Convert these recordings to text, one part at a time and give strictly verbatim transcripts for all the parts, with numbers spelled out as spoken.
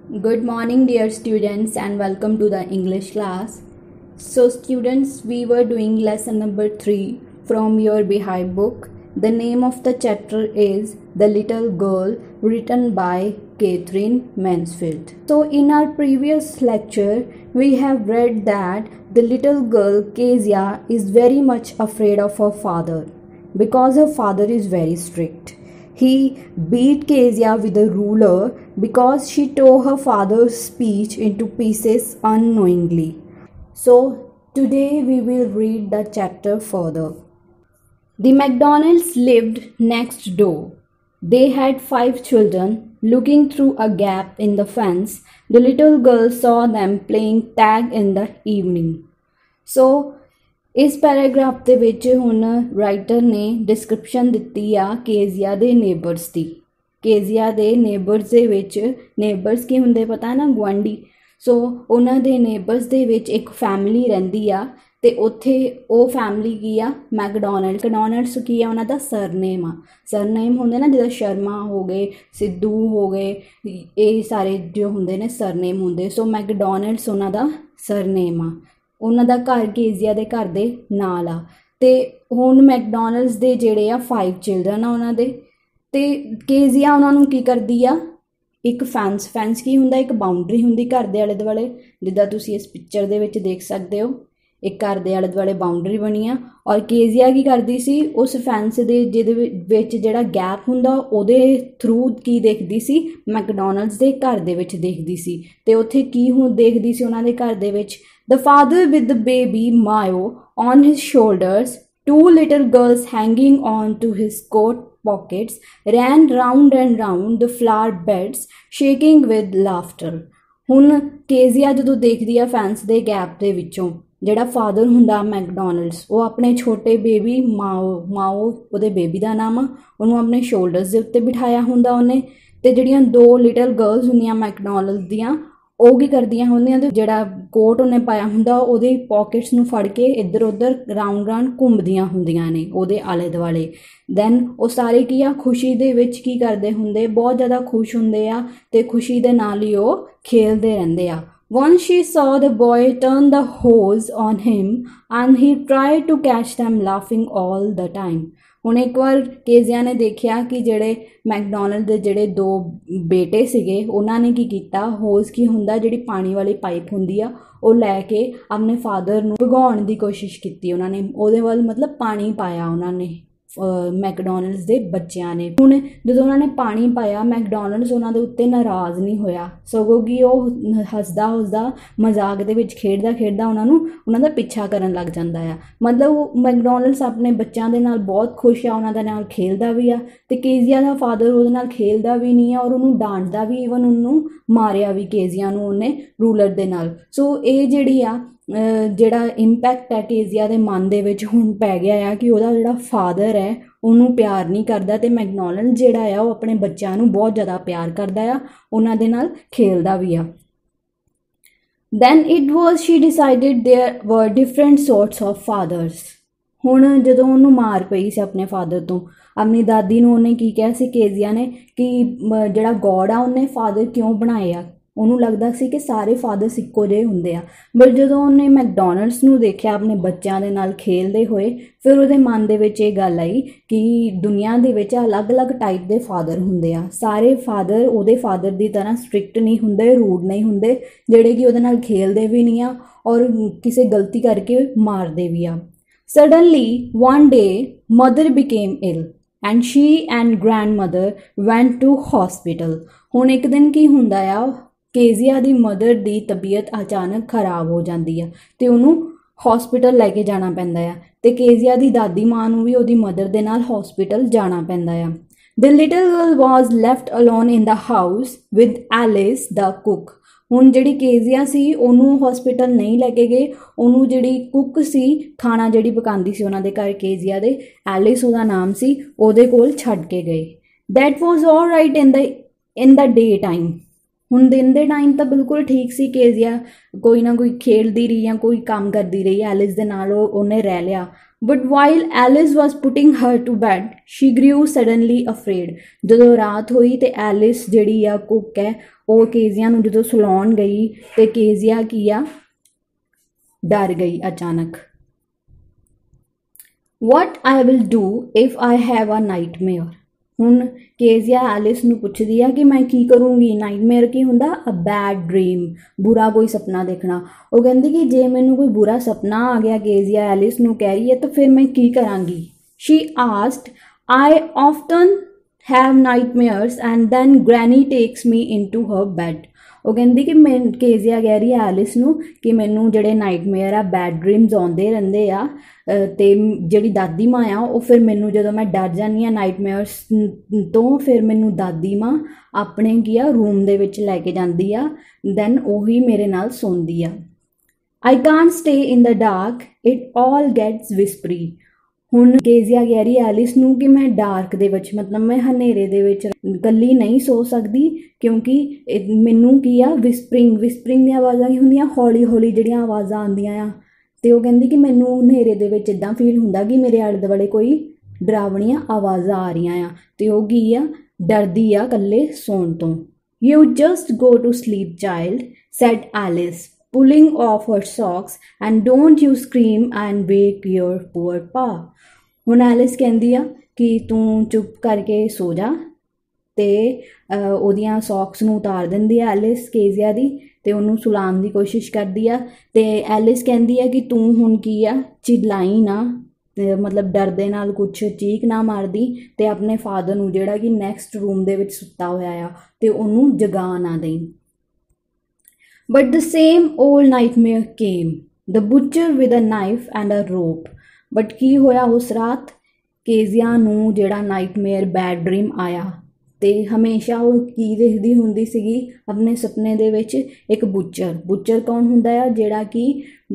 Good morning, dear students, and welcome to the English class. So, students, we were doing lesson number three from your Behind book. The name of the chapter is The Little Girl, written by Catherine Mansfield. So, in our previous lecture, we have read that the little girl Kezia is very much afraid of her father because her father is very strict. He beat Kezia with a ruler because she tore her father's speech into pieces unknowingly. So, today we will read the chapter further. The McDonalds lived next door. They had five children. Looking through a gap in the fence, the little girl saw them playing tag in the evening. So, ਇਸ paragraph ਦੇ ਵਿੱਚ ਹੁਣ writer ਨੇ description ਦਿੱਤੀ ਆ ਕੇਜ਼ੀਆ ਦੇ neighbours ਦੀ। ਕੇਜ਼ੀਆ ਦੇ neighbours ਦੇ ਵਿੱਚ ਨੇਬਰਸ ਕੀ ਹੁੰਦੇ ਪਤਾ ਨਾ, ਗੁਆਂਢੀ। ਸੋ ਉਹਨਾਂ ਦੇ ਨੇਬਰਸ ਦੇ ਵਿੱਚ ਇੱਕ ਫੈਮਿਲੀ ਰਹਿੰਦੀ ਆ ਅਤੇ ਉੱਥੇ ਉਹ ਫੈਮਿਲੀ ਕੀ ਆ, ਮੈਕਡੋਨਲਡ। ਮੈਕਡੋਨਲਡਸ ਕੀ ਆ, ਉਹਨਾਂ ਦਾ ਸਰਨੇਮ ਆ। ਸਰਨੇਮ ਹੁੰਦੇ ਨਾ, ਜਿੱਦਾਂ ਸ਼ਰਮਾ ਹੋ ਗਏ, ਸਿੱਧੂ ਹੋ ਗਏ, ਇਹ ਸਾਰੇ ਜੋ ਹੁੰਦੇ ਨੇ ਸਰਨੇਮ ਹੁੰਦੇ। ਸੋ ਮੈਕਡੋਨਲਡਸ ਉਹਨਾਂ ਦਾ ਸਰਨੇਮ ਆ। ਉਹਨਾਂ ਦਾ ਘਰ ਕੇਜ਼ੀਆ ਦੇ ਘਰ ਦੇ ਨਾਲ ਆ। ਅਤੇ ਹੁਣ ਮੈਕਡੋਨਲਡਸ ਦੇ ਜਿਹੜੇ ਆ ਫਾਈਵ ਚਿਲਡਰਨ ਆ ਉਹਨਾਂ ਦੇ। ਅਤੇ ਕੇਜ਼ੀਆ ਉਹਨਾਂ ਨੂੰ ਕੀ ਕਰਦੀ ਆ, ਇੱਕ ਫੈਂਸ ਫੈਂਸ ਕੀ ਹੁੰਦਾ, ਇੱਕ ਬਾਊਂਡਰੀ ਹੁੰਦੀ ਘਰ ਦੇ ਆਲੇ ਦੁਆਲੇ, ਜਿੱਦਾਂ ਤੁਸੀਂ ਇਸ ਪਿਕਚਰ ਦੇ ਵਿੱਚ ਦੇਖ ਸਕਦੇ ਹੋ। ਇੱਕ ਘਰ ਦੇ ਆਲੇ ਦੁਆਲੇ ਬਾਊਂਡਰੀ ਬਣੀ ਆ ਔਰ ਕੇਜ਼ੀਆ ਕੀ ਕਰਦੀ ਸੀ, ਉਸ ਫੈਂਸ ਦੇ ਜਿਹਦੇ ਵਿੱਚ ਜਿਹੜਾ ਗੈਪ ਹੁੰਦਾ ਉਹਦੇ ਥਰੂ ਕੀ ਦੇਖਦੀ ਸੀ, ਮੈਕਡੋਨਲਡਸ ਦੇ ਘਰ ਦੇ ਵਿੱਚ ਦੇਖਦੀ ਸੀ। ਅਤੇ ਉੱਥੇ ਕੀ ਹੁਣ ਦੇਖਦੀ ਸੀ ਉਹਨਾਂ ਦੇ ਘਰ ਦੇ ਵਿੱਚ, the father with the baby Mayo on his shoulders, two little girls hanging on to his coat pockets, ran round and round the flower beds, shaking with laughter. ਹੁਣ ਕੇਜ਼ੀਆ ਜਦੋਂ ਦੇਖਦੀ ਆ ਫੈਂਸ ਦੇ ਗੈਪ ਦੇ ਵਿੱਚੋਂ, ਜਿਹੜਾ ਫਾਦਰ ਹੁੰਦਾ McDonald's, ਉਹ ਆਪਣੇ ਛੋਟੇ ਬੇਬੀ ਮਾਓ ਮਾਓ ਉਹਦੇ ਬੇਬੀ ਦਾ ਨਾਮ ਆ, ਉਹਨੂੰ ਆਪਣੇ ਸ਼ੋਲਡਰਸ ਦੇ ਉੱਤੇ ਬਿਠਾਇਆ ਹੁੰਦਾ ਉਹਨੇ। ਅਤੇ ਜਿਹੜੀਆਂ ਦੋ ਲਿਟਲ ਗਰਲਸ ਹੁੰਦੀਆਂ ਮੈਕਡੋਨਲਡਸ ਦੀਆਂ, ਉਹ ਕੀ ਕਰਦੀਆਂ ਹੁੰਦੀਆਂ, ਅਤੇ ਜਿਹੜਾ ਕੋਟ ਉਹਨੇ ਪਾਇਆ ਹੁੰਦਾ ਉਹਦੇ ਪੋਕਿਟਸ ਨੂੰ ਫੜ ਕੇ ਇੱਧਰ ਉੱਧਰ ਰਾਊਂਡ ਰਾਊਂਡ ਘੁੰਮਦੀਆਂ ਹੁੰਦੀਆਂ ਨੇ ਉਹਦੇ ਆਲੇ ਦੁਆਲੇ। ਦੈਨ ਉਹ ਸਾਰੇ ਕੀ ਆ, ਖੁਸ਼ੀ ਦੇ ਵਿੱਚ ਕੀ ਕਰਦੇ ਹੁੰਦੇ, ਬਹੁਤ ਜ਼ਿਆਦਾ ਖੁਸ਼ ਹੁੰਦੇ ਆ ਅਤੇ ਖੁਸ਼ੀ ਦੇ ਨਾਲ ਹੀ ਉਹ ਖੇਲਦੇ ਰਹਿੰਦੇ ਆ। Once she saw the boy turn the hose on him and he tried to catch them laughing all the time. ਹੁਣ ਇੱਕ ਵਾਰ ਕੇਜ਼ੀਆ ਨੇ ਦੇਖਿਆ ਕਿ ਜਿਹੜੇ ਮੈਕਡੋਨਲਡ ਦੇ ਜਿਹੜੇ ਦੋ ਬੇਟੇ ਸੀਗੇ, ਉਹਨਾਂ ਨੇ ਕੀ ਕੀਤਾ, ਹੋਜ਼ ਕੀ ਹੁੰਦਾ, ਜਿਹੜੀ ਪਾਣੀ ਵਾਲੀ ਪਾਈਪ ਹੁੰਦੀ ਆ, ਉਹ ਲੈ ਕੇ ਆਪਣੇ ਫਾਦਰ ਨੂੰ ਭਗਾਉਣ ਦੀ ਕੋਸ਼ਿਸ਼ ਕੀਤੀ ਉਹਨਾਂ ਨੇ। ਉਹਦੇ ਵੱਲ ਮਤਲਬ ਪਾਣੀ ਪਾਇਆ ਉਹਨਾਂ ਨੇ ਮੈਕਡੋਨਲਡਸ ਦੇ ਬੱਚਿਆਂ ਨੇ। ਹੁਣ ਜਦੋਂ ਉਹਨਾਂ ਨੇ ਪਾਣੀ ਪਾਇਆ, ਮੈਕਡੋਨਲਡਸ ਉਹਨਾਂ ਦੇ ਉੱਤੇ ਨਾਰਾਜ਼ ਨਹੀਂ ਹੋਇਆ, ਸਗੋਂ ਕਿ ਉਹ ਹੱਸਦਾ ਹੱਸਦਾ ਮਜ਼ਾਕ ਦੇ ਵਿੱਚ ਖੇਡਦਾ ਖੇਡਦਾ ਉਹਨਾਂ ਨੂੰ ਉਹਨਾਂ ਦਾ ਪਿੱਛਾ ਕਰਨ ਲੱਗ ਜਾਂਦਾ ਆ। ਮਤਲਬ ਮੈਕਡੋਨਲਡਸ ਆਪਣੇ ਬੱਚਿਆਂ ਦੇ ਨਾਲ ਬਹੁਤ ਖੁਸ਼ ਆ, ਉਹਨਾਂ ਦੇ ਨਾਲ ਖੇਲਦਾ ਵੀ ਆ। ਅਤੇ ਕੇਜ਼ੀਆ ਦਾ ਫਾਦਰ ਉਹਦੇ ਨਾਲ ਖੇਲਦਾ ਵੀ ਨਹੀਂ ਆ ਔਰ ਉਹਨੂੰ ਡਾਂਟਦਾ ਵੀ, ਈਵਨ ਉਹਨੂੰ ਮਾਰਿਆ ਵੀ ਕੇਜ਼ੀਆ ਨੂੰ ਉਹਨੇ ਰੂਲਰ ਦੇ ਨਾਲ। ਸੋ ਇਹ ਜਿਹੜੀ ਆ ਜਿਹੜਾ ਇੰਪੈਕਟ ਹੈ ਕੇਜ਼ੀਆ ਦੇ ਮਨ ਦੇ ਵਿੱਚ ਹੁਣ ਪੈ ਗਿਆ ਆ ਕਿ ਉਹਦਾ ਜਿਹੜਾ ਫਾਦਰ ਹੈ ਉਹਨੂੰ ਪਿਆਰ ਨਹੀਂ ਕਰਦਾ, ਅਤੇ ਮੈਕਡੋਨਲਡ ਜਿਹੜਾ ਆ ਉਹ ਆਪਣੇ ਬੱਚਿਆਂ ਨੂੰ ਬਹੁਤ ਜ਼ਿਆਦਾ ਪਿਆਰ ਕਰਦਾ ਆ, ਉਹਨਾਂ ਦੇ ਨਾਲ ਖੇਲਦਾ ਵੀ ਆ। Then it was she decided there were different sorts of fathers. ਹੁਣ ਜਦੋਂ ਉਹਨੂੰ ਮਾਰ ਪਈ ਸੀ ਆਪਣੇ ਫਾਦਰ ਤੋਂ, ਆਪਣੀ ਦਾਦੀ ਨੂੰ ਉਹਨੇ ਕੀ ਕਿਹਾ ਸੀ ਕੇਜ਼ੀਆ ਨੇ ਕਿ ਜਿਹੜਾ ਗੋਡ ਆ ਉਹਨੇ ਫਾਦਰ ਕਿਉਂ ਬਣਾਏ ਆ। ਉਹਨੂੰ ਲੱਗਦਾ ਸੀ ਕਿ ਸਾਰੇ ਫਾਦਰਸ ਇੱਕੋ ਜਿਹੇ ਹੁੰਦੇ ਆ। ਬਟ ਜਦੋਂ ਉਹਨੇ ਮੈਕਡੋਨਲਡਸ ਨੂੰ ਦੇਖਿਆ ਆਪਣੇ ਬੱਚਿਆਂ ਦੇ ਨਾਲ ਖੇਲਦੇ ਹੋਏ, ਫਿਰ ਉਹਦੇ ਮਨ ਦੇ ਵਿੱਚ ਇਹ ਗੱਲ ਆਈ ਕਿ ਦੁਨੀਆ ਦੇ ਵਿੱਚ ਅਲੱਗ-ਅਲੱਗ ਟਾਈਪ ਦੇ ਫਾਦਰ ਹੁੰਦੇ ਆ। ਸਾਰੇ ਫਾਦਰ ਉਹਦੇ ਫਾਦਰ ਦੀ ਤਰ੍ਹਾਂ ਸਟ੍ਰਿਕਟ ਨਹੀਂ ਹੁੰਦੇ, ਰੂਡ ਨਹੀਂ ਹੁੰਦੇ, ਜਿਹੜੇ ਕਿ ਉਹਦੇ ਨਾਲ ਖੇਲਦੇ ਵੀ ਨਹੀਂ ਆ ਔਰ ਕਿਸੇ ਗਲਤੀ ਕਰਕੇ ਮਾਰਦੇ ਵੀ ਆ। Suddenly one day mother became ill and she and grand mother went to hospital. ਹੁਣ ਇੱਕ ਦਿਨ ਕੀ ਹੁੰਦਾ ਆ, ਕੇਜ਼ੀਆ ਦੀ ਮਦਰ ਦੀ ਤਬੀਅਤ ਅਚਾਨਕ ਖਰਾਬ ਹੋ ਜਾਂਦੀ ਆ ਅਤੇ ਉਹਨੂੰ ਹੌਸਪੀਟਲ ਲੈ ਕੇ ਜਾਣਾ ਪੈਂਦਾ ਆ। ਅਤੇ ਕੇਜ਼ੀਆ ਦੀ ਦਾਦੀ ਮਾਂ ਨੂੰ ਵੀ ਉਹਦੀ ਮਦਰ ਦੇ ਨਾਲ ਹੌਸਪੀਟਲ ਜਾਣਾ ਪੈਂਦਾ ਆ। The little girl was left alone in the house with Alice the cook. ਹੁਣ ਜਿਹੜੀ ਕੇਜ਼ੀਆ ਸੀ ਉਹਨੂੰ ਹੌਸਪੀਟਲ ਨਹੀਂ ਲੈ ਕੇ ਗਏ, ਉਹਨੂੰ ਜਿਹੜੀ ਕੁੱਕ ਸੀ, ਖਾਣਾ ਜਿਹੜੀ ਪਕਾਉਂਦੀ ਸੀ ਉਹਨਾਂ ਦੇ ਘਰ ਕੇਜ਼ੀਆ ਦੇ, ਐਲਿਸ ਉਹਦਾ ਨਾਮ ਸੀ, ਉਹਦੇ ਕੋਲ ਛੱਡ ਕੇ ਗਏ। That was all right in the in the day time. ਹੁਣ ਦਿਨ ਦੇ ਟਾਈਮ ਤਾਂ ਬਿਲਕੁਲ ਠੀਕ ਸੀ, ਕੇਜ਼ੀਆ ਕੋਈ ਨਾ ਕੋਈ ਖੇਡਦੀ ਰਹੀ ਜਾਂ ਕੋਈ ਕੰਮ ਕਰਦੀ ਰਹੀ ਐਲਿਸ ਦੇ ਨਾਲ, ਉਹ ਉਹਨੇ ਰਹਿ ਲਿਆ। But while Alice was putting her to bed, she grew suddenly afraid. ਜਦੋਂ ਰਾਤ ਹੋਈ ਤੇ ਐਲਿਸ ਜਿਹੜੀ ਆ ਕੁੱਕ ਹੈ ਉਹ ਕੇਜ਼ੀਆ ਨੂੰ ਜਦੋਂ ਸੁਲਾਉਣ ਗਈ ਤੇ ਕੇਜ਼ੀਆ ਕੀ ਆ ਡਰ ਗਈ ਅਚਾਨਕ। What I will do if I have a nightmare? ਹੁਣ ਕੇਜ਼ੀਆ ਐਲਿਸ ਨੂੰ ਪੁੱਛਦੀ ਆ ਕਿ ਮੈਂ ਕੀ ਕਰੂੰਗੀ। ਨਾਈਟਮੇਅਰ ਕੀ ਹੁੰਦਾ? ਅ ਬੈਡ ਡ੍ਰੀਮ, ਬੁਰਾ ਕੋਈ ਸੁਪਨਾ ਦੇਖਣਾ। ਉਹ ਕਹਿੰਦੀ ਕਿ ਜੇ ਮੈਨੂੰ ਕੋਈ ਬੁਰਾ ਸੁਪਨਾ ਆ ਗਿਆ, ਕੇਜ਼ੀਆ ਐਲਿਸ ਨੂੰ ਕਹਿ ਰਹੀ ਹੈ, ਤਾਂ ਫਿਰ ਮੈਂ ਕੀ ਕਰਾਂਗੀ। She asked, I often have nightmares and then Granny takes me into her bed. ਉਹ ਕਹਿੰਦੀ ਕਿ ਮੈਂ ਕੇਜ਼ੀਆ ਕਹਿ ਰਹੀ ਹੈ ਐਲਿਸ ਨੂੰ ਕਿ ਮੈਨੂੰ ਜਿਹੜੇ ਨਾਈਟਮੇਅਰ ਆ, ਬੈਡ ਡ੍ਰੀਮਸ ਆਉਂਦੇ ਰਹਿੰਦੇ ਆ, ਅਤੇ ਜਿਹੜੀ ਦਾਦੀ ਮਾਂ ਆ ਉਹ ਫਿਰ ਮੈਨੂੰ ਜਦੋਂ ਮੈਂ ਡਰ ਜਾਂਦੀ ਹਾਂ ਨਾਈਟਮੇਅਰਸ ਤੋਂ, ਫਿਰ ਮੈਨੂੰ ਦਾਦੀ ਮਾਂ ਆਪਣੇ ਕੀ ਆ ਰੂਮ ਦੇ ਵਿੱਚ ਲੈ ਕੇ ਜਾਂਦੀ ਆ, ਦੈਨ ਉਹੀ ਮੇਰੇ ਨਾਲ ਸੌਂਦੀ ਆ। I can't stay in the dark, it all gets whispery. ਹੁਣ ਕੇਜ਼ੀਆ ਕਹਿ ਰਹੀ ਐਲਿਸ ਨੂੰ ਕਿ ਮੈਂ ਡਾਰਕ ਦੇ ਵਿੱਚ, ਮਤਲਬ ਮੈਂ ਹਨੇਰੇ ਦੇ ਵਿੱਚ ਇਕੱਲੀ ਨਹੀਂ ਸੋ ਸਕਦੀ, ਕਿਉਂਕਿ ਮੈਨੂੰ ਕੀ ਆ ਵਿਸਪਰਿੰਗ ਵਿਸਪਰਿੰਗ ਦੀਆਂ ਆਵਾਜ਼ਾਂ ਕੀ ਹੁੰਦੀਆਂ, ਹੌਲੀ ਹੌਲੀ ਜਿਹੜੀਆਂ ਆਵਾਜ਼ਾਂ ਆਉਂਦੀਆਂ ਆ। ਅਤੇ ਉਹ ਕਹਿੰਦੀ ਕਿ ਮੈਨੂੰ ਹਨੇਰੇ ਦੇ ਵਿੱਚ ਇੱਦਾਂ ਫੀਲ ਹੁੰਦਾ ਕਿ ਮੇਰੇ ਆਲੇ ਦੁਆਲੇ ਕੋਈ ਡਰਾਵਣੀਆਂ ਆਵਾਜ਼ਾਂ ਆ ਰਹੀਆਂ ਆ, ਅਤੇ ਉਹ ਕੀ ਆ ਡਰਦੀ ਆ ਇਕੱਲੇ ਸੌਣ ਤੋਂ। You just go to sleep, child, said Alice, pulling off her socks, and don't you scream and wake your poor pa. ਹੁਣ ਐਲਿਸ ਕਹਿੰਦੀ ਆ ਕਿ ਤੂੰ ਚੁੱਪ ਕਰਕੇ ਸੋ ਜਾ, ਅਤੇ ਉਹਦੀਆਂ ਸੌਕਸ ਨੂੰ ਉਤਾਰ ਦਿੰਦੀ ਆ ਐਲਿਸ ਕੇਜ਼ੀਆ ਦੀ, ਅਤੇ ਉਹਨੂੰ ਸੁਲਾਉਣ ਦੀ ਕੋਸ਼ਿਸ਼ ਕਰਦੀ ਆ। ਅਤੇ ਐਲਿਸ ਕਹਿੰਦੀ ਆ ਕਿ ਤੂੰ ਹੁਣ ਕੀ ਆ ਚਿਲਾਈ ਨਾ, ਅਤੇ ਮਤਲਬ ਡਰ ਦੇ ਨਾਲ ਕੁਛ ਚੀਕ ਨਾ ਮਾਰਦੀ, ਅਤੇ ਆਪਣੇ ਫਾਦਰ ਨੂੰ ਜਿਹੜਾ ਕਿ ਨੈਕਸਟ ਰੂਮ ਦੇ ਵਿੱਚ ਸੁੱਤਾ ਹੋਇਆ ਆ, ਅਤੇ ਉਹਨੂੰ ਜਗਾ ਨਾ ਦੇਈ। But the same old nightmare came, the butcher with a knife and a rope. But ਕੀ ਹੋਇਆ ਉਸ ਰਾਤ? ਕੇਜ਼ੀਆ ਨੂੰ ਜਿਹੜਾ ਨਾਈਟਮੇਅਰ ਬੈਡ ਡ੍ਰੀਮ ਆਇਆ, ਅਤੇ ਹਮੇਸ਼ਾ ਉਹ ਕੀ ਦੇਖਦੀ ਹੁੰਦੀ ਸੀਗੀ ਆਪਣੇ ਸੁਪਨੇ ਦੇ ਵਿੱਚ? ਇੱਕ ਬੁੱਚਰ। ਬੁੱਚਰ ਕੌਣ ਹੁੰਦਾ ਆ? ਜਿਹੜਾ ਕਿ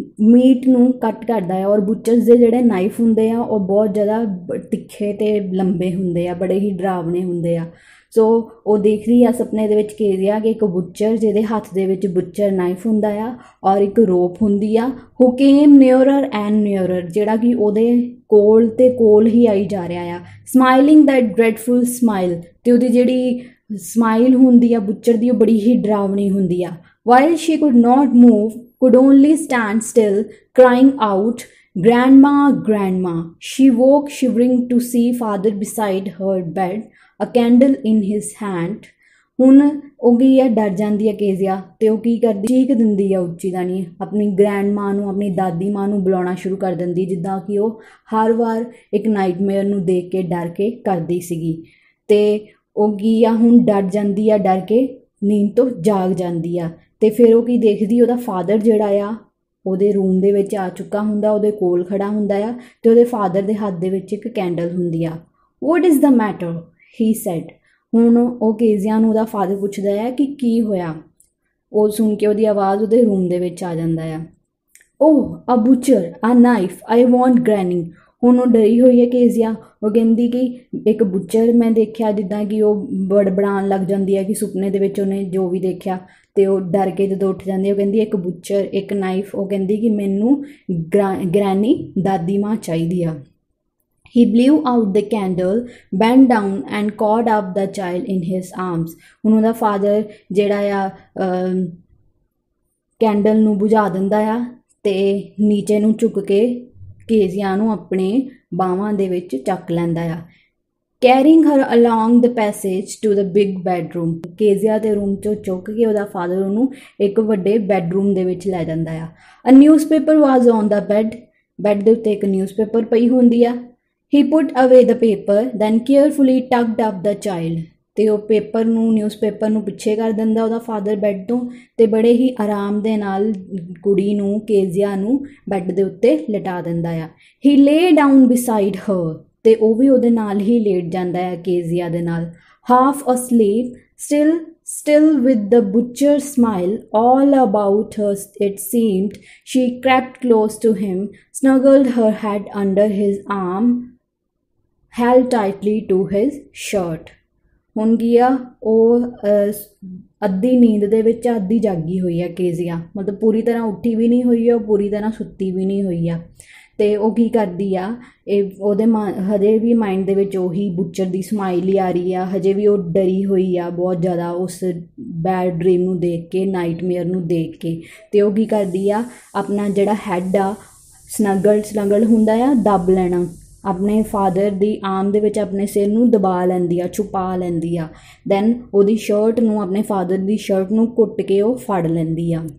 ਮੀਟ ਨੂੰ ਕੱਟ ਕਰਦਾ ਆ, ਔਰ ਬੁੱਚਰਸ ਦੇ ਜਿਹੜੇ ਨਾਈਫ ਹੁੰਦੇ ਆ ਉਹ ਬਹੁਤ ਜ਼ਿਆਦਾ ਤਿੱਖੇ ਅਤੇ ਲੰਬੇ ਹੁੰਦੇ ਆ, ਬੜੇ ਹੀ ਡਰਾਵਣੇ ਹੁੰਦੇ ਆ। ਸੋ ਉਹ ਦੇਖ ਰਹੀ ਆ ਸੁਪਨੇ ਦੇ ਵਿੱਚ ਕੇਜ਼ੀਆ ਕਿ ਇੱਕ ਬੁੱਚਰ ਜਿਹਦੇ ਹੱਥ ਦੇ ਵਿੱਚ ਬੁੱਚਰ ਨਾਈਫ ਹੁੰਦਾ ਆ, ਔਰ ਇੱਕ ਰੋਪ ਹੁੰਦੀ ਆ। ਹੂ ਕੇਮ ਨਿਅਰਰ ਐਂਡ ਨਿਅਰਰ, ਜਿਹੜਾ ਕਿ ਉਹਦੇ ਕੋਲ ਅਤੇ ਕੋਲ ਹੀ ਆਈ ਜਾ ਰਿਹਾ ਆ। ਸਮਾਈਲਿੰਗ ਦੈਟ ਡਰੈਡਫੁਲ ਸਮਾਈਲ, ਅਤੇ ਉਹਦੀ ਜਿਹੜੀ ਸਮਾਈਲ ਹੁੰਦੀ ਆ ਬੁੱਚਰ ਦੀ, ਉਹ ਬੜੀ ਹੀ ਡਰਾਵਣੀ ਹੁੰਦੀ ਆ। While she could not move, could only stand still, crying out, Grandma, Grandma. She woke shivering to see father beside her bed, a candle in his hand. ਹੁਣ ਉਹ ਕੀ ਆ ਡਰ ਜਾਂਦੀ ਹੈ ਕੇਜ਼ੀਆ, ਅਤੇ ਉਹ ਕੀ ਕਰਦੀ, ਚੀਕ ਦਿੰਦੀ ਆ ਉੱਚੀ ਦਾਣੀ, ਆਪਣੀ ਗ੍ਰੈਂਡ ਮਾਂ ਨੂੰ, ਆਪਣੀ ਦਾਦੀ ਮਾਂ ਨੂੰ ਬੁਲਾਉਣਾ ਸ਼ੁਰੂ ਕਰ ਦਿੰਦੀ, ਜਿੱਦਾਂ ਕਿ ਉਹ ਹਰ ਵਾਰ ਇੱਕ ਨਾਈਟਮੇਅਰ ਨੂੰ ਦੇਖ ਕੇ ਡਰ ਕੇ ਕਰਦੀ ਸੀਗੀ। ਅਤੇ ਉਹ ਕੀ ਆ ਹੁਣ ਡਰ ਜਾਂਦੀ ਆ, ਡਰ ਕੇ ਨੀਂਦ ਤੋਂ ਜਾਗ ਜਾਂਦੀ ਆ। ਅਤੇ ਫਿਰ ਉਹ ਕੀ ਦੇਖਦੀ, ਉਹਦਾ ਫਾਦਰ ਜਿਹੜਾ ਆ ਉਹਦੇ ਰੂਮ ਦੇ ਵਿੱਚ ਆ ਚੁੱਕਾ ਹੁੰਦਾ, ਉਹਦੇ ਕੋਲ ਖੜਾ ਹੁੰਦਾ ਆ, ਅਤੇ ਉਹਦੇ ਫਾਦਰ ਦੇ ਹੱਥ ਦੇ ਵਿੱਚ ਇੱਕ ਕੈਂਡਲ ਹੁੰਦੀ ਆ। What is the matter, he said. ਹੁਣ ਉਹ ਕੇਜ਼ੀਆ ਨੂੰ ਉਹਦਾ ਫਾਦਰ ਪੁੱਛਦਾ ਹੈ ਕਿ ਕੀ ਹੋਇਆ। ਉਹ ਸੁਣ ਕੇ ਉਹਦੀ ਆਵਾਜ਼ ਉਹਦੇ ਰੂਮ ਦੇ ਵਿੱਚ ਆ ਜਾਂਦਾ ਆ। Oh a butcher, a knife, I want granny. ਹੁਣ ਉਹ ਡਰੀ ਹੋਈ ਹੈ ਕੇਜ਼ੀਆ। ਉਹ ਕਹਿੰਦੀ ਕਿ ਇੱਕ ਬੁੱਚਰ ਮੈਂ ਦੇਖਿਆ, ਜਿੱਦਾਂ ਕਿ ਉਹ ਬੜਬੜਾਉਣ ਲੱਗ ਜਾਂਦੀ ਹੈ ਕਿ ਸੁਪਨੇ ਦੇ ਵਿੱਚ ਉਹਨੇ ਜੋ ਵੀ ਦੇਖਿਆ, ਅਤੇ ਉਹ ਡਰ ਕੇ ਜਦੋਂ ਉੱਠ ਜਾਂਦੀ, ਉਹ ਕਹਿੰਦੀ ਇੱਕ ਬੁੱਚਰ, ਇੱਕ ਨਾਈਫ। ਉਹ ਕਹਿੰਦੀ ਕਿ ਮੈਨੂੰ ਗ੍ਰਾ ਗ੍ਰੈਨੀ ਦਾਦੀ ਮਾਂ ਚਾਹੀਦੀ ਆ। He blew out the candle, bent down and caught up the child in his arms. ਹੁਣ ਉਹਦਾ ਫਾਦਰ ਜਿਹੜਾ ਆ ਕੈਂਡਲ ਨੂੰ ਬੁਝਾ ਦਿੰਦਾ ਆ, ਅਤੇ ਨੀਚੇ ਨੂੰ ਝੁਕ ਕੇ ਕੇਜ਼ੀਆ ਨੂੰ ਆਪਣੇ ਬਾਹਾਂ ਦੇ ਵਿੱਚ ਚੱਕ ਲੈਂਦਾ ਆ। Carrying her along the passage to the big bedroom. Kezia ਦੇ ਰੂਮ 'ਚੋਂ ਚੁੱਕ ਕੇ ਉਹਦਾ ਫਾਦਰ ਉਹਨੂੰ ਇੱਕ ਵੱਡੇ ਬੈਡਰੂਮ ਦੇ ਵਿੱਚ ਲੈ ਜਾਂਦਾ ਆ। A newspaper was on the bed. Bed ਦੇ ਉੱਤੇ ਇੱਕ ਨਿਊਜ਼ਪੇਪਰ ਪਈ ਹੁੰਦੀ ਆ। He put away the paper, then carefully tucked up the child. ਅਤੇ ਉਹ ਪੇਪਰ ਨੂੰ, ਨਿਊਜ਼ਪੇਪਰ ਨੂੰ ਪਿੱਛੇ ਕਰ ਦਿੰਦਾ ਉਹਦਾ ਫਾਦਰ ਬੈੱਡ ਤੋਂ, ਅਤੇ ਬੜੇ ਹੀ ਆਰਾਮ ਦੇ ਨਾਲ ਕੁੜੀ ਨੂੰ, ਕੇਜ਼ੀਆ ਨੂੰ ਬੈੱਡ ਦੇ ਉੱਤੇ ਲਿਟਾ ਦਿੰਦਾ ਆ। He lay down beside her, ਅਤੇ ਉਹ ਵੀ ਉਹਦੇ ਨਾਲ ਹੀ ਲੇਟ ਜਾਂਦਾ ਹੈ ਕੇਜ਼ੀਆ ਦੇ ਨਾਲ। Half asleep, still still with the butcher's smile all about her it seemed, she crept close to him, snuggled her head under his arm, held tightly to his shirt. ਹੁਣ ਕੀ ਆ, ਉਹ ਅੱਧੀ ਨੀਂਦ ਦੇ ਵਿੱਚ ਅੱਧੀ ਜਾਗੀ ਹੋਈ ਆ ਕੇਜ਼ੀਆ, ਮਤਲਬ ਪੂਰੀ ਤਰ੍ਹਾਂ ਉੱਠੀ ਵੀ ਨਹੀਂ ਹੋਈ ਆ, ਪੂਰੀ ਤਰ੍ਹਾਂ ਸੁੱਤੀ ਵੀ ਨਹੀਂ ਹੋਈ ਆ। ਤੇ ਉਹ ਕੀ ਕਰਦੀ ਆ, ਇਹ ਉਹਦੇ ਮ ਹਜੇ ਵੀ ਮਾਈਂਡ ਦੇ ਵਿੱਚ ਉਹੀ ਬੁੱਚਰ ਦੀ ਸਮਾਈਲ ਹੀ ਆ ਰਹੀ ਆ, ਹਜੇ ਵੀ ਉਹ ਡਰੀ ਹੋਈ ਆ ਬਹੁਤ ਜ਼ਿਆਦਾ ਉਸ ਬੈਡ ਡ੍ਰੀਮ ਨੂੰ ਦੇਖ ਕੇ, ਨਾਈਟਮੇਅਰ ਨੂੰ ਦੇਖ ਕੇ। ਅਤੇ ਉਹ ਕੀ ਕਰਦੀ ਆ, ਆਪਣਾ ਜਿਹੜਾ ਹੈਡ ਆ ਸਨਗਲ ਸਨਗਲ ਹੁੰਦਾ ਆ, ਦੱਬ ਲੈਣਾ, ਆਪਣੇ ਫਾਦਰ ਦੀ ਆਰਮ ਦੇ ਵਿੱਚ ਆਪਣੇ ਸਿਰ ਨੂੰ ਦਬਾ ਲੈਂਦੀ ਆ, ਛੁਪਾ ਲੈਂਦੀ ਆ। ਦੈਨ ਉਹਦੀ ਸ਼ਰਟ ਨੂੰ, ਆਪਣੇ ਫਾਦਰ ਦੀ ਸ਼ਰਟ ਨੂੰ ਘੁੱਟ ਕੇ ਉਹ ਫੜ ਲੈਂਦੀ ਆ।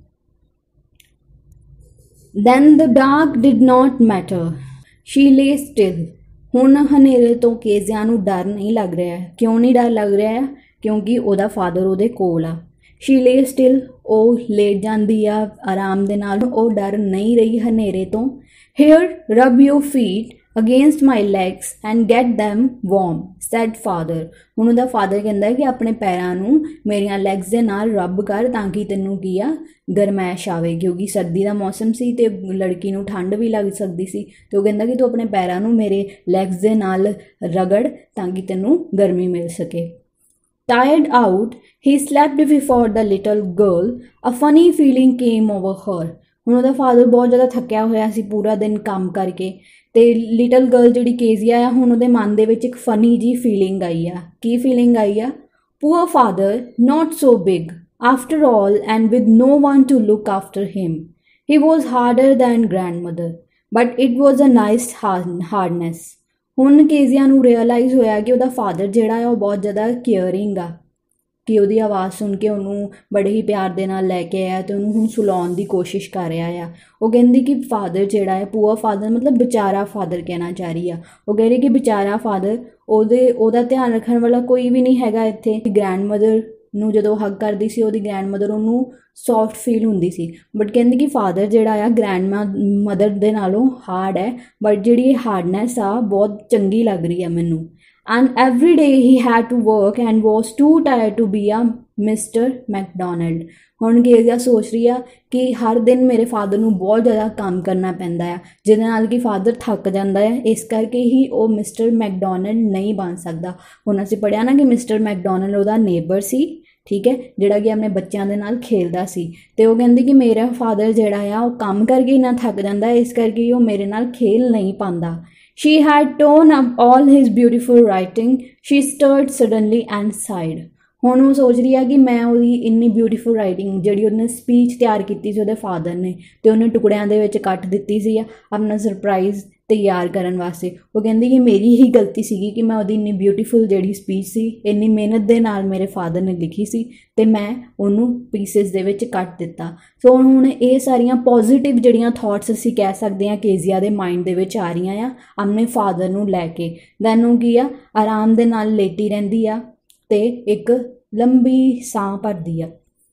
Then the dark did not matter. She lay still. ਹੁਣ ਹਨੇਰੇ ਤੋਂ ਕੇਜ਼ੀਆ ਨੂੰ ਡਰ ਨਹੀਂ ਲੱਗ ਰਿਹਾ। ਕਿਉਂ ਨਹੀਂ ਡਰ ਲੱਗ ਰਿਹਾ? ਕਿਉਂਕਿ ਉਹਦਾ ਫਾਦਰ ਉਹਦੇ ਕੋਲ ਆ। She lay still. ਉਹ ਲੇਟ ਜਾਂਦੀ ਆ ਆਰਾਮ ਦੇ ਨਾਲ, ਉਹ ਡਰ ਨਹੀਂ ਰਹੀ ਹਨੇਰੇ ਤੋਂ। Here, rub your feet against my legs and get them warm, said father. ਹੁਣ ਉਹਦਾ ਫਾਦਰ ਕਹਿੰਦਾ ਕਿ ਆਪਣੇ ਪੈਰਾਂ ਨੂੰ ਮੇਰੀਆਂ ਲੈਗਸ ਦੇ ਨਾਲ ਰੱਬ ਕਰ ਤਾਂ ਕਿ ਤੈਨੂੰ ਕੀ ਆ, ਗਰਮੈਸ਼ ਆਵੇ, ਕਿਉਂਕਿ ਸਰਦੀ ਦਾ ਮੌਸਮ ਸੀ ਅਤੇ ਲੜਕੀ ਨੂੰ ਠੰਡ ਵੀ ਲੱਗ ਸਕਦੀ ਸੀ। ਅਤੇ ਉਹ ਕਹਿੰਦਾ ਕਿ ਤੂੰ ਆਪਣੇ ਪੈਰਾਂ ਨੂੰ ਮੇਰੇ ਲੈਗਸ ਦੇ ਨਾਲ ਰਗੜ ਤਾਂ ਕਿ ਤੈਨੂੰ ਗਰਮੀ ਮਿਲ ਸਕੇ। Tired out, he slept before the little girl. A funny feeling came over her. ਹੁਣ ਉਹਦਾ ਫਾਦਰ ਬਹੁਤ ਜ਼ਿਆਦਾ ਥੱਕਿਆ ਹੋਇਆ ਸੀ ਪੂਰਾ ਦਿਨ ਕੰਮ ਕਰਕੇ, ਅਤੇ ਲਿਟਲ ਗਰਲ ਜਿਹੜੀ ਕੇਜ਼ੀਆ ਆ, ਹੁਣ ਉਹਦੇ ਮਨ ਦੇ ਵਿੱਚ ਇੱਕ ਫਨੀ ਜਿਹੀ ਫੀਲਿੰਗ ਆਈ ਆ। ਕੀ ਫੀਲਿੰਗ ਆਈ ਆ? Poor father, not so big after all and with no one to look after him. He was harder than grand mother but it was a nice hardness. ਹੁਣ ਕੇਜ਼ੀਆ ਨੂੰ realise ਹੋਇਆ ਕਿ ਉਹਦਾ father ਜਿਹੜਾ ਆ ਉਹ ਬਹੁਤ ਜ਼ਿਆਦਾ ਕੇਅਰਿੰਗ ਆ, ਕਿ ਉਹਦੀ ਆਵਾਜ਼ ਸੁਣ ਕੇ ਉਹਨੂੰ ਬੜੇ ਹੀ ਪਿਆਰ ਦੇ ਨਾਲ ਲੈ ਕੇ ਆਇਆ ਅਤੇ ਉਹਨੂੰ ਹੁਣ ਸੁਲਾਉਣ ਦੀ ਕੋਸ਼ਿਸ਼ ਕਰ ਰਿਹਾ ਆ। ਉਹ ਕਹਿੰਦੀ ਕਿ ਫਾਦਰ ਜਿਹੜਾ ਹੈ, ਪੂਅਰ ਫਾਦਰ ਮਤਲਬ ਵਿਚਾਰਾ ਫਾਦਰ ਕਹਿਣਾ ਚਾਹ ਰਹੀ ਆ। ਉਹ ਕਹਿ ਰਹੀ ਕਿ ਵਿਚਾਰਾ ਫਾਦਰ, ਉਹਦੇ ਉਹਦਾ ਧਿਆਨ ਰੱਖਣ ਵਾਲਾ ਕੋਈ ਵੀ ਨਹੀਂ ਹੈਗਾ ਇੱਥੇ। ਗ੍ਰੈਂਡ ਮਦਰ ਨੂੰ ਜਦੋਂ ਹੱਗ ਕਰਦੀ ਸੀ ਉਹਦੀ ਗ੍ਰੈਂਡ ਮਦਰ ਉਹਨੂੰ ਸੌਫਟ ਫੀਲ ਹੁੰਦੀ ਸੀ, ਬਟ ਕਹਿੰਦੀ ਕਿ ਫਾਦਰ ਜਿਹੜਾ ਆ ਗ੍ਰੈਂਡ ਮਦਰ ਦੇ ਨਾਲੋਂ ਹਾਰਡ ਹੈ, ਬਟ ਜਿਹੜੀ ਇਹ ਹਾਰਡਨੈਸ ਆ ਬਹੁਤ ਚੰਗੀ ਲੱਗ ਰਹੀ ਆ ਮੈਨੂੰ। And every day he had to work and was too tired to be a Mr McDonald. ਹੁਣ ਕੇਜ਼ੀਆ ਸੋਚ ਰਹੀ ਆ ਕਿ ਹਰ ਦਿਨ ਮੇਰੇ ਫਾਦਰ ਨੂੰ ਬਹੁਤ ਜ਼ਿਆਦਾ ਕੰਮ ਕਰਨਾ ਪੈਂਦਾ ਆ, ਜਿਹਦੇ ਨਾਲ ਕਿ ਫਾਦਰ ਥੱਕ ਜਾਂਦਾ ਹੈ, ਇਸ ਕਰਕੇ ਹੀ ਉਹ ਮਿਸਟਰ ਮੈਕਡੋਨਲਡ ਨਹੀਂ ਬਣ ਸਕਦਾ। ਹੁਣ ਅਸੀਂ ਪੜ੍ਹਿਆ ਨਾ ਕਿ ਮਿਸਟਰ ਮੈਕਡੋਨਲਡ ਉਹਦਾ ਨੇਬਰ ਸੀ, ਠੀਕ ਹੈ, ਜਿਹੜਾ ਕਿ ਆਪਣੇ ਬੱਚਿਆਂ ਦੇ ਨਾਲ ਖੇਲਦਾ ਸੀ। ਅਤੇ ਉਹ ਕਹਿੰਦੀ ਕਿ ਮੇਰਾ ਫਾਦਰ ਜਿਹੜਾ ਆ ਉਹ ਕੰਮ ਕਰਕੇ ਇੰਨਾ ਥੱਕ ਜਾਂਦਾ, ਇਸ ਕਰਕੇ ਉਹ ਮੇਰੇ ਨਾਲ ਖੇਲ ਨਹੀਂ ਪਾਉਂਦਾ। She had torn up all his beautiful writing. She stirred suddenly and sighed. ਹੁਣ ਉਹ ਸੋਚ ਰਹੀ ਆ ਕਿ ਮੈਂ ਉਹਦੀ ਇੰਨੀ ਬਿਊਟੀਫੁਲ ਰਾਈਟਿੰਗ, ਜਿਹੜੀ ਉਹਨੇ ਸਪੀਚ ਤਿਆਰ ਕੀਤੀ ਸੀ ਉਹਦੇ ਫਾਦਰ ਨੇ, ਅਤੇ ਉਹਨੇ ਟੁਕੜਿਆਂ ਦੇ ਵਿੱਚ ਕੱਟ ਦਿੱਤੀ ਸੀ ਆਪਣਾ ਸਰਪ੍ਰਾਈਜ਼ ਤਿਆਰ ਕਰਨ ਵਾਸਤੇ। ਉਹ ਕਹਿੰਦੀ ਕਿ ਮੇਰੀ ਹੀ ਗਲਤੀ ਸੀਗੀ ਕਿ ਮੈਂ ਉਹਦੀ ਇੰਨੀ ਬਿਊਟੀਫੁਲ ਜਿਹੜੀ ਸਪੀਚ ਸੀ, ਇੰਨੀ ਮਿਹਨਤ ਦੇ ਨਾਲ ਮੇਰੇ ਫਾਦਰ ਨੇ ਲਿਖੀ ਸੀ, ਅਤੇ ਮੈਂ ਉਹਨੂੰ ਪੀਸਿਸ ਦੇ ਵਿੱਚ ਕੱਟ ਦਿੱਤਾ। ਸੋ ਹੁਣ ਇਹ ਸਾਰੀਆਂ ਪੋਜ਼ੀਟਿਵ ਜਿਹੜੀਆਂ ਥੋਟਸ ਅਸੀਂ ਕਹਿ ਸਕਦੇ ਹਾਂ ਕੇਜ਼ੀਆ ਦੇ ਮਾਈਂਡ ਦੇ ਵਿੱਚ ਆ ਰਹੀਆਂ ਆ ਆਪਣੇ ਫਾਦਰ ਨੂੰ ਲੈ ਕੇ। ਦੈਨ ਉਹ ਕੀ ਆ, ਆਰਾਮ ਦੇ ਨਾਲ ਲੇਟੀ ਰਹਿੰਦੀ ਆ ਅਤੇ ਇੱਕ ਲੰਬੀ ਸਾਹ ਭਰਦੀ ਆ।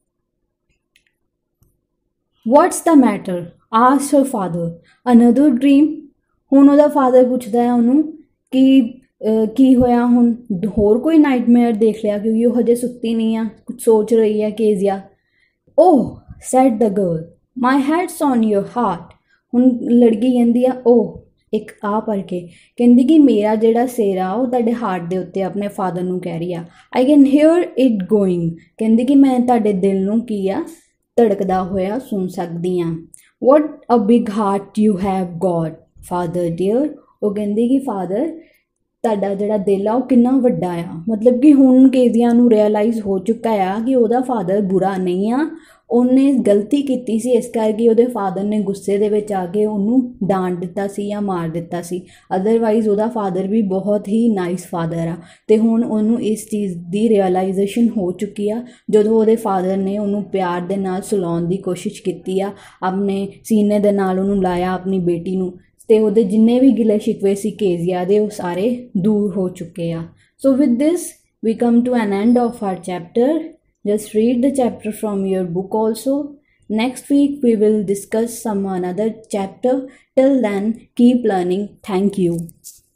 What's the matter? Asked her father. Another dream? ਹੁਣ ਉਹਦਾ ਫਾਦਰ ਪੁੱਛਦਾ ਹੈ ਉਹਨੂੰ ਕਿ ਕੀ ਹੋਇਆ, ਹੁਣ ਹੋਰ ਕੋਈ ਨਾਈਟਮੇਅਰ ਦੇਖ ਲਿਆ, ਕਿਉਂਕਿ ਉਹ ਹਜੇ ਸੁੱਤੀ ਨਹੀਂ ਆ, ਕੁਝ ਸੋਚ ਰਹੀ ਹੈ Kezia. Oh said the girl, my head's on your heart. ਹੁਣ ਲੜਕੀ ਕਹਿੰਦੀ ਆ ਓਹ, ਇੱਕ ਆ ਪੜ੍ਹ ਕੇ ਕਹਿੰਦੀ ਕਿ ਮੇਰਾ ਜਿਹੜਾ ਸਿਰ ਆ ਉਹ ਤੁਹਾਡੇ ਹਾਰਟ ਦੇ ਉੱਤੇ ਆਪਣੇ ਫਾਦਰ ਨੂੰ ਕਹਿ ਰਹੀ ਆ। I can hear it going. ਕਹਿੰਦੀ ਕਿ ਮੈਂ ਤੁਹਾਡੇ ਦਿਲ ਨੂੰ ਕੀ ਆ, ਧੜਕਦਾ ਹੋਇਆ ਸੁਣ ਸਕਦੀ ਹਾਂ। What a big heart you have got father dear. ਉਹ ਕਹਿੰਦੀ ਕਿ ਫਾਦਰ ਤੁਹਾਡਾ ਜਿਹੜਾ ਦਿਲ ਆ ਉਹ ਕਿੰਨਾ ਵੱਡਾ ਆ। ਮਤਲਬ ਕਿ ਹੁਣ ਕੇਜ਼ੀਆ ਨੂੰ ਰਿਅਲਾਈਜ਼ ਹੋ ਚੁੱਕਾ ਆ ਕਿ ਉਹਦਾ ਫਾਦਰ ਬੁਰਾ ਨਹੀਂ ਆ, ਉਹਨੇ ਗਲਤੀ ਕੀਤੀ ਸੀ, ਇਸ ਕਰਕੇ ਉਹਦੇ ਫਾਦਰ ਨੇ ਗੁੱਸੇ ਦੇ ਵਿੱਚ ਆ ਕੇ ਉਹਨੂੰ ਡਾਂਟ ਦਿੱਤਾ ਸੀ ਜਾਂ ਮਾਰ ਦਿੱਤਾ ਸੀ। ਅਦਰਵਾਈਜ਼ ਉਹਦਾ ਫਾਦਰ ਵੀ ਬਹੁਤ ਹੀ ਨਾਈਸ ਫਾਦਰ ਆ। ਅਤੇ ਹੁਣ ਉਹਨੂੰ ਇਸ ਚੀਜ਼ ਦੀ ਰਿਅਲਾਈਜੇਸ਼ਨ ਹੋ ਚੁੱਕੀ ਆ ਜਦੋਂ ਉਹਦੇ ਫਾਦਰ ਨੇ ਉਹਨੂੰ ਪਿਆਰ ਦੇ ਨਾਲ ਸੁਲਾਉਣ ਦੀ ਕੋਸ਼ਿਸ਼ ਕੀਤੀ ਆ, ਆਪਣੇ ਸੀਨੇ ਦੇ ਨਾਲ ਉਹਨੂੰ ਲਾਇਆ ਆਪਣੀ ਬੇਟੀ ਨੂੰ, ਅਤੇ ਉਹਦੇ ਜਿੰਨੇ ਵੀ ਗਿਲੇ ਸ਼ਿਕਵੇ ਸੀ ਕੇਜ਼ੀਆ ਦੇ ਉਹ ਸਾਰੇ ਦੂਰ ਹੋ ਚੁੱਕੇ ਆ। So with this we come to an end of our chapter. Just read the chapter from your book also. Next week we will discuss some another chapter. Till then, keep learning. Thank you.